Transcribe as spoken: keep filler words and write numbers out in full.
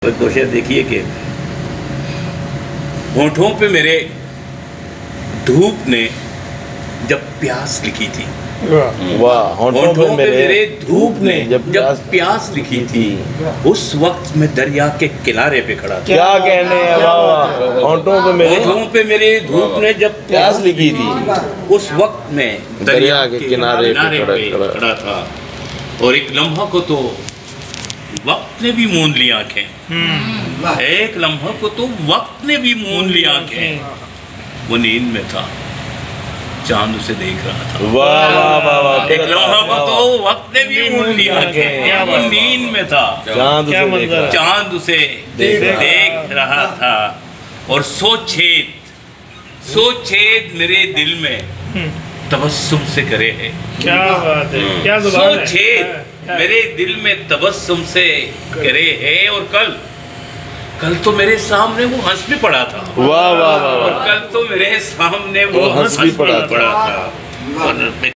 दो शेर देखिए कि होठों पे मेरे धूप ने जब प्यास लिखी थी, वाह, होठों पे मेरे धूप ने जब जब प्यास लिखी थी, उस वक्त मैं दरिया के किनारे पे खड़ा था। क्या कहने हैं, वाह वाह। होठों पे मेरे होठों पे मेरे धूप ने जब प्यास लिखी थी, उस वक्त मैं दरिया के किनारे पे खड़ा था। और एक लम्हा को तो वक्त ने भी मूंद ली आंखें, एक लम्हा को तो वक्त ने भी मूंद ली आंखें। वो नींद में था, चांद उसे देख रहा था। वाह वाह वाह वाह। एक लम्हा को तो वक्त ने भी मूंद ली आंखें, वो नींद में था, चांद क्या उसे मंजर, चांद उसे देख, देख रहा था। और सो छेद सो छेद मेरे दिल में तबस्सुम से करे है। क्या बात है, क्या सो छेद मेरे दिल में तबस्सुम से करे है। और कल कल तो मेरे सामने वो हंस भी पड़ा था। वाह वाह वाह। और कल तो मेरे सामने वो हंस भी पड़ा था। और